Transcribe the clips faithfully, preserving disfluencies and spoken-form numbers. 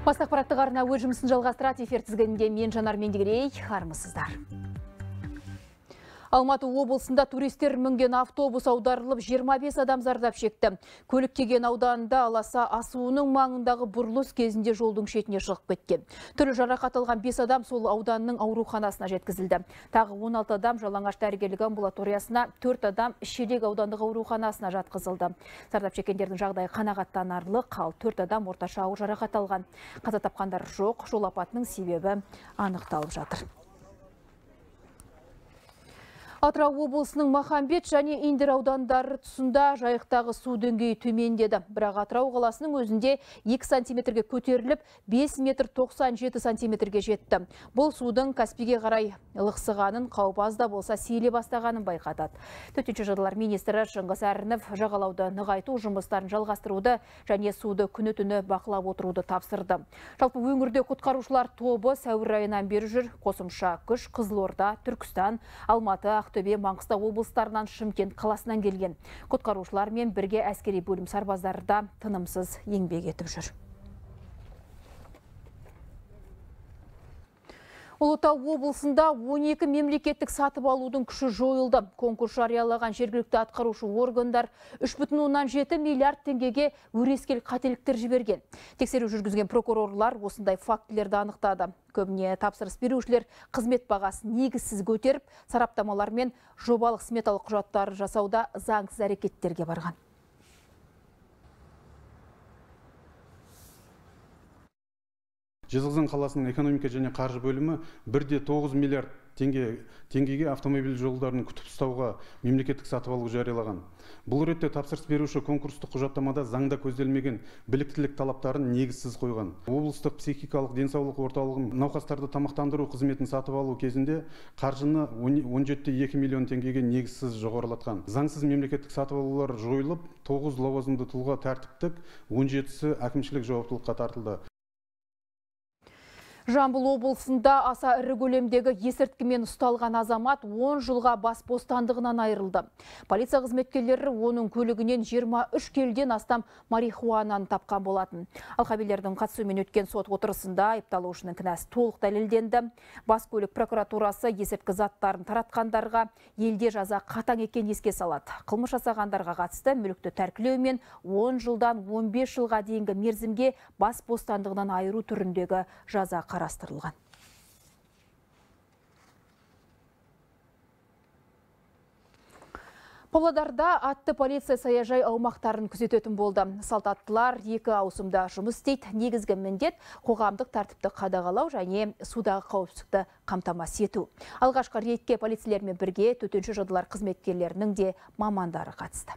Бас ақпараттық арна өз жұмысын жалғастырады. Эфир тізгінінде мен Жанар Мендегерей, армысыздар. Алматы облысында туристер мінген автобус аударылып, жиырма бес адам зардап шекті. Көлік кеген ауданында Аласа асуының маңындағы бұрылыс кезінде жолдың шетіне шығып кеткен. Түрлі жарақат алған бес адам сол ауданның ауруханасына жеткізілді. Тағы он алты адам Жалаңаш дәрігерлік амбулаториясына, төрт адам Шелек аудандық ауруханасына жатқызылды. Зардап шеккендердің жағдайы қанағаттанарлық, ал төрт адам орташа ауыр жарақат алған. Қаза тапқандар жоқ, жол апатының себебі анықталып жатыр. Атырау облысының Махамбет және Индер аудандары тұсында жайықтағы су деңгейі төмендеді. Бірақ Атырау қаласының өзінде екі сантиметрге көтеріліп, бес метр тоқсан жеті сантиметрге жетті. Бұл судың Каспийге қарай лықсығанын, қауіп аз да болса сейіле бастағанын байқатады. Төтенше жағдайлар министрі Шыңғыс Әрінов жағалауды нығайту жұмыстарын жалғастыруды және суды күні-түні бақылап отыруды тапсырды. Жалпы өңірде құтқарушылар тобы сәуір айынан бері жүр. Қосымша күш Қызылорда, Түркістан, Алматы, Ақтөбе, Маңғыстау облыстарынан, Шымкент қаласынан келген. Құтқарушылармен бірге әскери бөлім сарбаздары да тынымсыз еңбек етіп жүр. Ұлытау облысында он екі мемлекеттік сатып алудың күші жойылды. Конкурс жариялаған жергілікті атқарушы органдар үш бүтін оннан жеті миллиард теңгеге өрескел қателіктер жіберген. Тексеру жүргізген прокурорлар осындай фактілерді анықтады. Көбіне тапсырыс берушілер қызмет бағасын негізсіз көтеріп, сараптамалар мен жобалық сметалық құжаттар жасауда заңсыз әрекеттерге барған. Жезқазған қаласының экономика және қаржы бөлімі бір де тоғыз миллиард теңге теңгеге автомобиль жолдарын күтіп ұстауға мемлекеттік сатып алу жариялаған. Бұл ретте тапсырыс беруші конкурстық құжаттамада заңда көзделмеген біліктілік талаптарын негізсіз қойған. Облыстық психикалық денсаулық орталығын науқастарды тамақтандыру қызметін сатып алу кезінде қаржыны он жеті де екі миллион теңгеге негізсіз жоғарылатқан. Заңсыз мемлекеттік сатып алулар жойылып, тоғыз лауазымды тұлға тәртіптік, он жетісі әкімшілік жауаптылыққа тартылды. Жамбыл облысында аса ірі көлемдегі есірткімен ұсталған азамат он жылға бас бостандығынан айырылды. Полиция қызметкерлері оның көлігінен жиырма үш келіден астам марихуананы тапқан болатын. Алқабилердің қатысуымен өткен сот отырысында айыпталушының кінәсі толық дәлелденді. Бас көлік прокуратурасы есірткі заттарын таратқандарға елде жаза қатаң екенін еске салады. Қылмыс жасағандарға қатысты мүлікті тәркілеу мен он жылдан он бес жылға дейінгі мерзімге бас бостандығынан айыру түріндегі жаза қарастырылған. Павлодарда атты полиция саяжай аумақтарын күзететін болды. Салтаттылар екі ауысымда жұмыс істейді. Негізгі міндет қоғамдық тәртіпті қадағалау және судағы қауіпсіздікті қамтамасыз ету. Алғашқы рейдке полицейлермен бірге төтенше жағдайлар қызметкерлерінің де мамандары қатысты.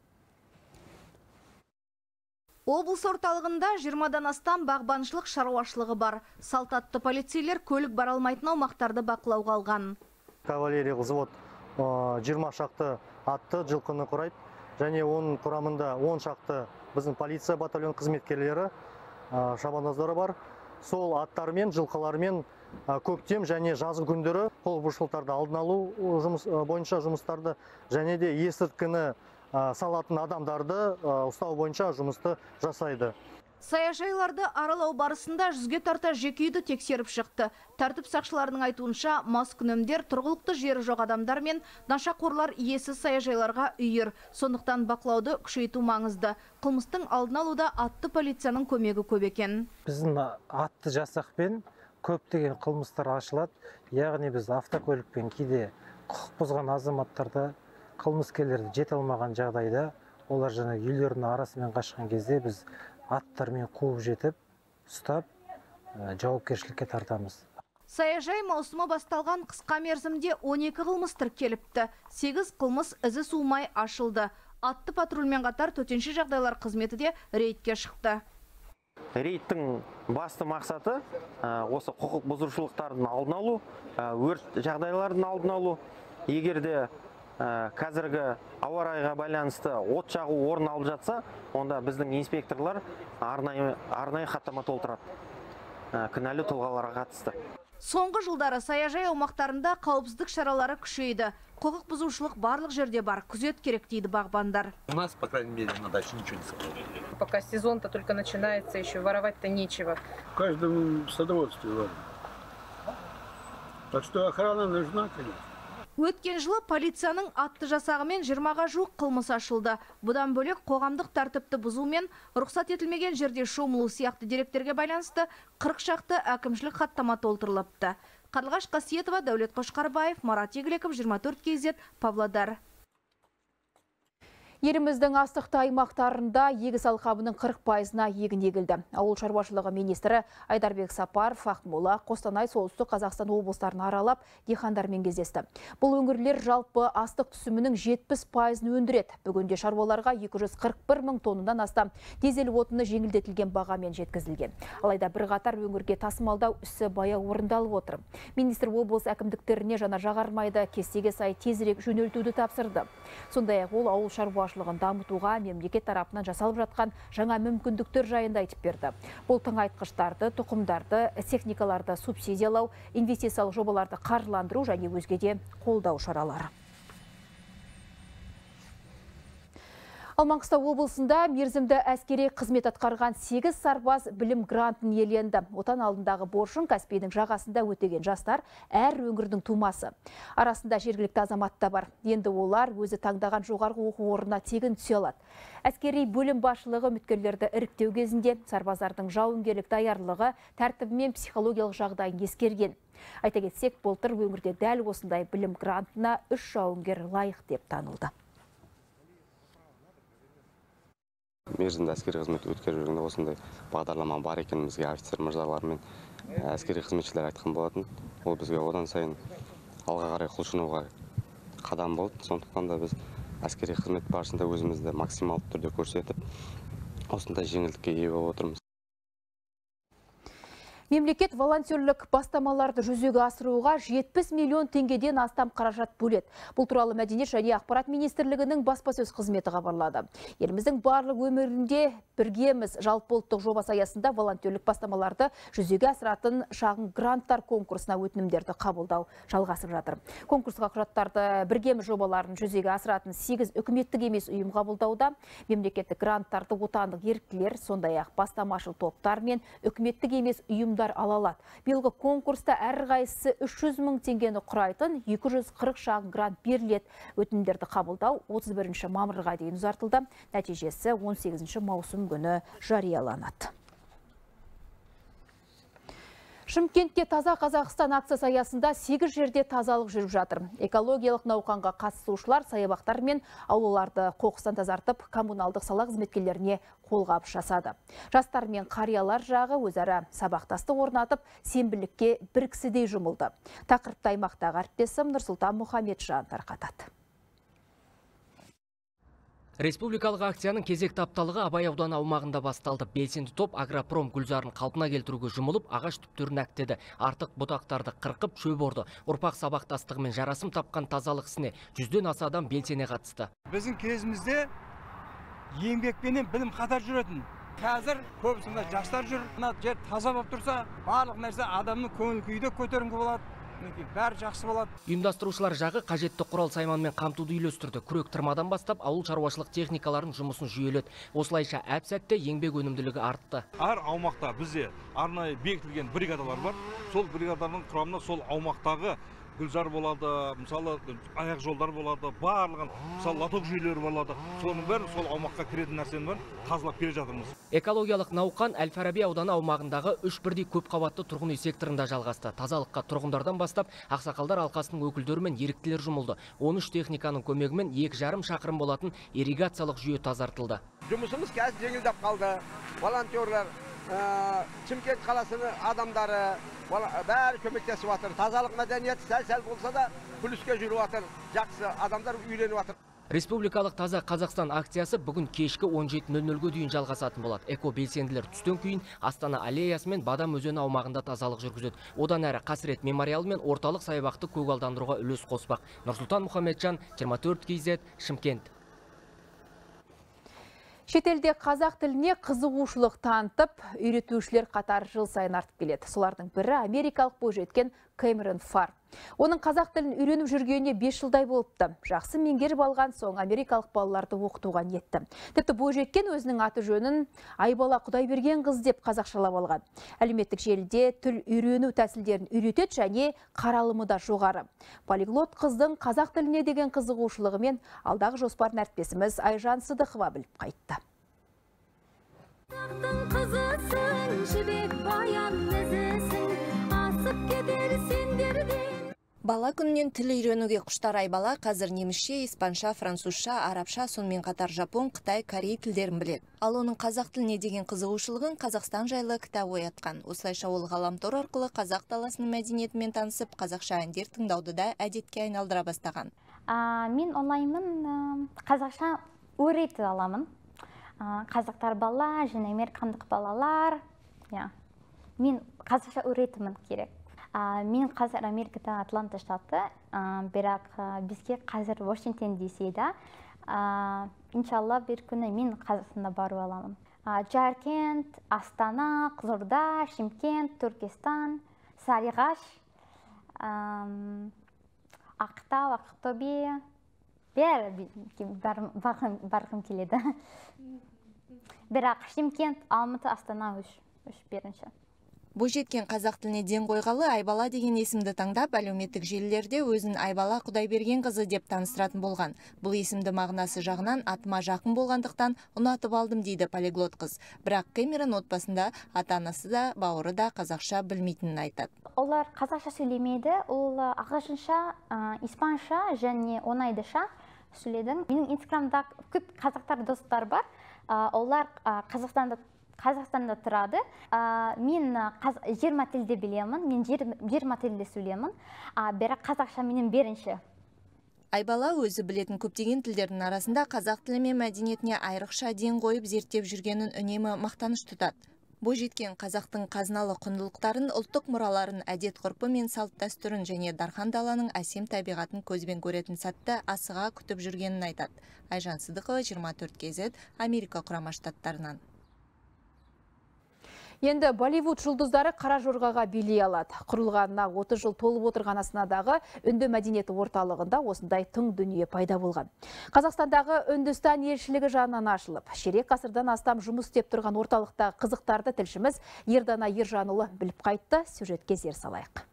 Облыс орталығында жиырмадан астам бағбаншылық шаруашылығы бар. Салтатты полицейлер көлік бара алмайтын аумақтарды бақылауға алған. Кавалерия взвод жиырма шақты атты жылқыны құрайды, және оның құрамында он шақты біздің полиция батальон қызметкерлері, шабандоздары бар. Сол аттармен, жылқылармен көктем және жазғы күндері қол бұзушылықтарды алдын алу бойынша жұмыстарды және де есірткіні салатын адамдарды ұстау бойынша жұмысты жасайды. Саяжайларды аралау барысында жүзге тарта жеке үйді тексеріп шықты. Тәртіп сақшыларының айтуынша мас күнімдер тұрғылықты жері жоқ адамдар мен нашақорлар иесіз саяжайларға үйір. Сондықтан бақылауды күшейту маңызды. Қылмыстың алдын алуда атты полицияның көмегі көп екен. Біздің атты жасақпен көптеген қылмыстар ашылады. Яғни біз автокөлікпен кейде құқық бұзған азаматтарды, қылмыскерлерді жете алмаған жағдайда, олар жаңа үйлерінің арасымен қашқан кезде біз аттармен қуып жетіп, ұстап, жауапкершілікке тартамыз. Саяжай маусымы басталған қысқа мерзімде он екі қылмыс тіркеліпті. сегіз қылмыс ізі суымай ашылды. Атты патрульмен қатар төтенше жағдайлар қызметі де рейдке шықты. Рейдтің басты мақсаты осы құқық бұзушылықтардың алдын алу, өрт жағдайлардың алдын алу. Егерде қазіргі ауа райға байланысты от жағу орын алып жатса, онда біздің инспекторлар арнайы хаттама толтырады кінәлі тұлғаларға қатысты. Соңғы жылдары саяжай аумақтарында қауіпсіздік шаралары күшейді. Құқық бұзушылық барлық жерде бар, күзет керек дейді бағбандар. У нас, по крайней мере, на даче ничего не сказали. пока сезон-то только начинается, еще воровать-то нечего. В каждом садоводстве ладно. Так что охрана нужна, конечно. Өткен жылы полицияның атты жасағымен жиырмаға жуық қылмыс ашылды. Бұдан бөлек қоғамдық тәртіпті бұзу мен рұқсат етілмеген жерде шомылу сияқты деректерге байланысты қырық шақты әкімшілік хаттама толтырылыпты. Қарлығаш Қасиетова, Дәулет Қошқарбаев, Марат Игілеков, жиырма төрт кей зет, Павлодар. Еліміздің астықты аймақтарында егіс алқабының қырық пайызына егін егілді. Ауыл шаруашылығы министрі Айдарбек Сапаров Ақмола, Қостанай, Солтүстік Қазақстан облыстарын аралап, диқандармен кездесті. Бұл өңірлер жалпы астық түсімінің жетпіс пайызын өндіреді. Бүгінде шаруаларға екі жүз қырық бір мың тоннадан астам дизель отыны жеңілдетілген бағамен жеткізілген. Алайда бірқатар өңірге тасымалдау ісі баяу орындалып отыр. Министр облыс әкімдіктеріне жаңа жағармайды кестеге сай тезірек жөнелтуді тапсырды. Сондай-ақ ол ауыл шаруашылығын дамытуға мемлекет тарапынан жасалып жатқан жаңа мүмкіндіктер жайында айтып берді. Бұл тыңайтқыштарды, тұқымдарды, техникаларды субсидиялау, инвестициялық жобаларды қаржыландыру және өзге де қолдау шаралары. Ал Маңғыстау облысында мерзімді әскери қызмет атқарған сегіз сарбаз білім грантын иеленді. Отан алдындағы борышын Каспийдің жағасында өтеген жастар әр өңірдің тумасы. Арасында жергілікті азамат та бар. Енді олар өзі таңдаған жоғарғы оқу орнына тегін түсе алады. Әскери бөлім басшылығы үміткерлерді іріктеу кезінде сарбаздардың жауынгерлік даярлығы, тәртібі мен психологиялық жағдайын ескерген. Айта кетсек, былтыр өңірде дәл осындай білім грантына үш жауынгер лайық деп танылды. Мерзімді әскери қызмет өткеріп жүргенде осындай бағдарлама бар екенімізге офицер мырзалар мен әскери қызметшілер айтқан болатын. Ол бізге одан сайын алға қарай құлшынуға қадам болды. Сондықтан да біз әскери қызмет барысында өзімізді максималды түрде көрсетіп, осындай жеңілдікке ие болып отырмыз. Мемлекет волонтерлік бастамаларды жүзеге асыруға жетпіс миллион теңгеден астам қаражат бөледі. Бұл туралы Мәдениет және ақпарат министрлігінің баспасөз қызметі хабарлады. Еліміздің барлық өмірінде біргеміз жалпы ұлттық жобасы аясында волонтерлік бастамаларды жүзеге асыратын шағын гранттар конкурсына өтінімдерді қабылдау жалғасып жатыр. Конкурсқа құжаттарды біргеміз жобаларын жүзеге асыратын сегіз үкіметтік емес ұйым қабылдауда. Мемлекеттік гранттарды отандық еріктілер, сондай-ақ бастамашыл топтар мен үкіметтік емес ұйым алалады. Биылғы конкурста әрқайсысы үш жүз мың теңгені құрайтын екі жүз қырық шағын грант беріледі. Өтінімдерді қабылдау отыз бірінші мамырға дейін ұзартылды. Нәтижесі он сегізінші маусым күні жарияланады. Шымкентте Таза Қазақстан акциясы аясында сегіз жерде тазалық жүріп жатыр. Экологиялық науқанға қатысушылар саябақтар мен аулаларды қоқыстан тазартып, коммуналдық сала қызметкерлеріне қолғабыс жасады. Жастар мен қариялар жағы өзара сабақтасты орнатып, сенбілікке бір кісідей жұмылды. Тақырыпты аймақтағы әріптесім Нұрсұлтан Мұхамеджан тарқатады. Республикалық акцияның кезекті апталығы Абай ауданы аумағында басталды. Белсенді топ Агропром гүлзарын қалпына келтіруге жұмылып, ағаш түптерін әктеді. Артық бұтақтарды қырқып шөп орды. Ұрпақ сабақтастығымен жарасым тапқан тазалық ісіне жүзден аса адам белсене қатысты. Біздің кезімізде еңбекпенен білім қатар жүретін. Қазір көбісінде жастар жүр. Мына жер таза болып тұрса, барлық нәрсе адамның көңіл күйі де көтеріңкі болады. Бәрі жақсы болады. Ұйымдастырушылар жағы қажетті құрал сайманмен қамтуды үйлестірді. Күрек тырмадан бастап ауыл шаруашылық техникаларын жұмысын жүйеледі. Осылайша әп-сәтте еңбек өнімділігі артты. Әр аумақта бізде арнайы бекітілген бригадалар бар. Сол бригадалардың құрамына сол аумақтағы гүлзар болады, мысалы аяқ жолдар болады, барлығын, мысалы лоток жүйелері болады. Соның бәрі сол аумаққа кіретін нәрсенің бәрін тазалап келе жатырмыз. Экологиялық науқан Әл-Фараби ауданы аумағындағы үш бірдей көп қабатты тұрғын үй секторында жалғасты. Тазалыққа тұрғындардан бастап ақсақалдар алқасының өкілдері мен еріктілер жұмылды. он үш техниканың көмегімен екі жарым шақырым болатын ирригациялық жүйе тазартылды. Жұмысымыз қазір жеңілдеп қалды. Волонтерлар, Шымкент қаласының адамдары бәрі көмектесіп жатыр. Тазалық мәдениеті сәл-сәл болса да плюске жүріп жатыр. Жақсы адамдар үйленіп жатыр. Республикалық Таза Қазақстан акциясы бүгін кешкі он жеті нөл нөлге дейін жалғасатын болады. Эко белсенділер түстен кейін Астана аллеясы мен Бадам өзені аумағында тазалық жүргізеді. Одан әрі Қасірет мемориалы мен орталық саябақты көгалдандыруға үлес қоспақ. Нұрсұлтан Мұхамеджан, жиырма төрт кей зет, Шымкент. Шетелде қазақ тіліне қызығушылық танытып, үйретушілер қатары жыл сайын артып келеді. Солардың бірі америкалық бойжеткен Кэмерон Фар. Оның қазақ тілін үйреніп жүргеніне бес жылдай болыпты. Жақсы меңгеріп алған соң америкалық балаларды оқытуға ниетті. Тіпті бойжеткен өзінің аты жөнін Айбала Құдайберген-қыз деп қазақшалап алған. Әлеуметтік желіде тіл үйрену тәсілдерін үйретеді және қаралымы да жоғары. Полиглот қыздың қазақ тіліне деген қызығушылығымен алдағы жоспарын әріптесіміз Айжан Сыдықова біліп қайтты. Бала күннен тіл үйренуге құштар Айбала қазір немісше, испанша, французша, арабша, сонымен қатар жапон, қытай, корей тілдерін біледі. Ал оның қазақ тіліне деген қызығушылығын Қазақстан жайлы кітап оятқан. Осылайша ол ғаламтор арқылы қазақ даласының мәдениетімен танысып, қазақша әндер тыңдауды да әдетке айналдыра бастаған. Мен ойлаймын, қазақша өйрете аламын. Қазақтар бала, және американдық балалар. Мен қазақша өйретімін керек. Мен қазір Америкада Атланта штаты, бірақ бізге қазір Вашингтон десейді. Иншалла бір күні мен Қазақстанда бару аламын. Жаркент, Астана, Қызылорда, Шымкент, Түркістан, Сарыағаш, Ақтау, Ақтөбе, бәрі барғым келеді. Бірақ Шымкент, Алматы, Астана үш бірінші. Бойжеткен қазақ тіліне ден қойғалы Айбала деген есімді таңдап, әлеуметтік желілерде өзін Айбала Құдайберген-қызы деп таныстыратын болған. Бұл есімді мағынасы жағынан атыма жақын болғандықтан ұнатып алдым дейді полиглот қыз. Бірақ Кэмерон отбасында ата-анасы да, бауыры да қазақша білмейтінін айтады. Олар қазақша сөйлемейді, ол ағылшынша, испанша және оңайдыша сөйледі. Менің инстаграмда көп қазақтар достар бар. Олар Қазақстанда Қазақстанда тұрады. Мен жиырма тілде білемін, мен жиырма тілде сөйлемін, бірақ қазақша менің бірінші. Айбала өзі білетін көптеген тілдердің арасында қазақ тілі мен мәдениетіне айрықша ден қойып зерттеп жүргенін үнемі мақтаныш тұтады. Бойжеткен қазақтың қазыналы құндылықтарын, ұлттық мұраларын, әдет-ғұрпы мен салт-дәстүрін және дархан даланың әсем табиғатын көзбен көретін сәтті асыға күтіп жүргенін айтады. Айжан Сыдықова, жиырма төрт кей зет, Америка құрама штаттарынан. Енді Болливуд жұлдыздары қара жорғаға билей алады. Құрылғанына отыз жыл толып отырған Астанадағы үнді мәдениеті орталығында осындай тың дүние пайда болған. Қазақстандағы Үндістан елшілігі жанынан ашылып, ширек ғасырдан астам жұмыс істеп тұрған орталықта қызықтарды тілшіміз Ердана Ержанұлы біліп қайтты. Сюжетке зер салайық.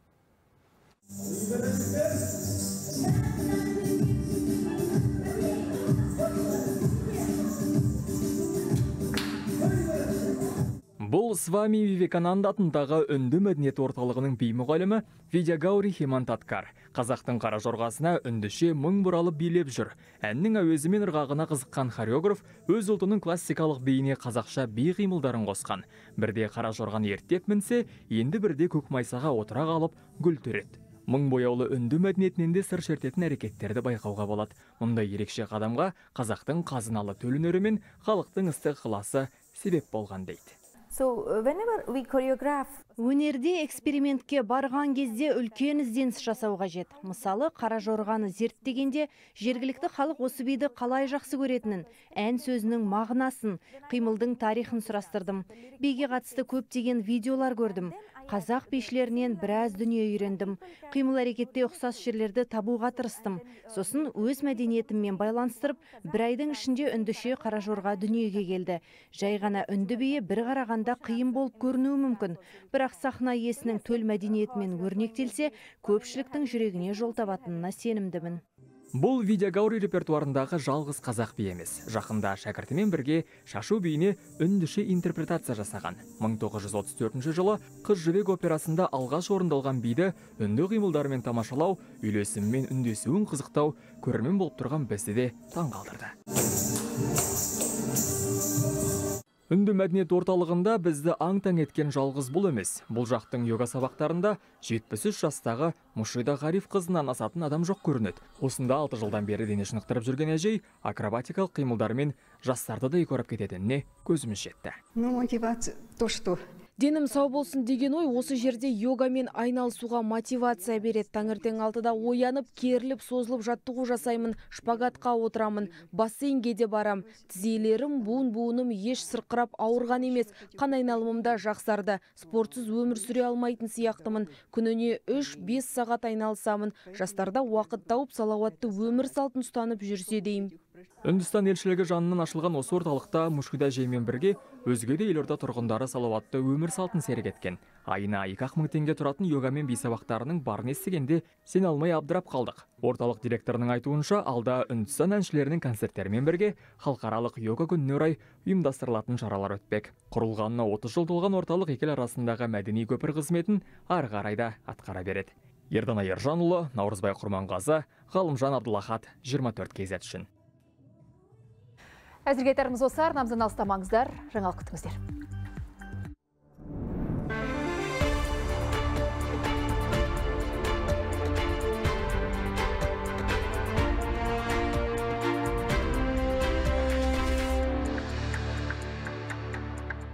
Бұл Свами Вивекананда атындағы үнді мәдениет орталығының би мұғалімі Видягаuri Хемантаткар. Қазақтың қара жорғасына үндіше мың бұралып билеп жүр. Әннің әуезі мен ырғағына қызыққан хореограф өз ұлтының классикалық биіне қазақша би қимылдарын қосқан. Бірде қара жорғаны ерттеп мінсе, енді бірде көк майсаға отыра қалып гүл төреді. Мың бояулы үнді мәдениетінен де сыр шертетін әрекеттерді байқауға болады. Мұндай ерекше қадамға қазақтың қазыналы төл өнері мен халықтың ыстық ықыласы себеп болған дейді. Өнерде экспериментке барған кезде үлкен ізденіс жасау қажет. Мысалы, қара жорғаны зерттегенде жергілікті халық осы биді қалай жақсы көретінін, ән сөзінің мағынасын, қимылдың тарихын сұрастырдым. Биге қатысты көптеген видеолар көрдім. Қазақ бишілерінен біраз дүние үйрендім. Қимыл әрекетте ұқсас жерлерді табуға тырыстым. Сосын өз мәдениетіммен байланыстырып, бір айдың ішінде үндіше қара жорға дүниеге келді. Жай ғана үнді биі бір қарағанда қиын болып көрінуі мүмкін. Бірақ сахна иесінің төл мәдениетімен өрнектелсе, көпшіліктің жүрегіне жол табатынына сенімдімін. Бұл Видягаuri репертуарындағы жалғыз қазақ би емес. Жақында шәкіртімен бірге шашу биіне үндіше интерпретация жасаған. мың тоғыз жүз отыз төртінші жылы Қыз жібек операсында алғаш орындалған биді үнді қимылдарымен тамашалау, үйлесіммен үндесуін қызықтау, көрермен болып тұрған бізді де таңғалдырды. Үнді мәдениет орталығында бізді аң-таң еткен жалғыз бұл емес. Бұл жақтың йога сабақтарында жетпіс үш жастағы Мушида Ғариф қызынан асатын адам жоқ көрінеді. Осында алты жылдан бері дене шынықтырып жүрген әжей акробатикалық қимылдарымен жастарды да көріп кететініне көзіміз жетті. Ну, мотивация то, что Денім сау болсын деген ой осы жерде йогамен айналысуға мотивация береді. Таңертең алтыда оянып, керіліп, созылып жаттығу жасаймын, шпагатқа отырамын, бассейнге де барам. Тізелерім, буын-буыным еш сырқырап ауырған емес, қан айналымымда жақсарды. Спортсыз өмір сүре алмайтын сияқтымын. Күніне үш бес сағат айналысамын. Жастарда уақыт тауып салауатты өмір салтын ұстанып жүрсе деймін. Үндістан елшілігі жанынан ашылған осы орталықта Мушхида жеймен бірге өзге де елорда тұрғындары салауатты өмір салтын серік еткен. Айына екі ақ мың теңге тұратын йога мен би сабақтарының барын естігенде сене алмай абдырап қалдық. Орталық директорының айтуынша, алда Үндістан әншілерінің концерттермен бірге халықаралық йога күніне орай ұйымдастырылатын шаралар өтпек. Құрылғанына отыз жыл толған орталық екі ел арасындағы мәдени көпір қызметін ары қарай да атқара береді. Ердана Ержанұлы, Наурызбай Құрманғазы, Ғалымжан Абдулахат, жиырма төрт кей зет үшін. Әзірге айтарымыз осы, арнамыздан алыстамаңыздар, жаңалық күтіңіздер.